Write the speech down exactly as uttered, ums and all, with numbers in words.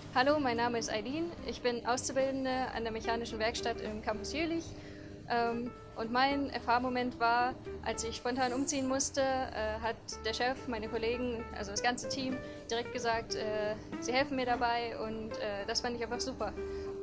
Hallo, mein Name ist Eileen. Ich bin Auszubildende an der Mechanischen Werkstatt im Campus Jülich. Ähm, und mein Erfahrmoment war, als ich spontan umziehen musste, äh, hat der Chef, meine Kollegen, also das ganze Team direkt gesagt, äh, sie helfen mir dabei und äh, das fand ich einfach super.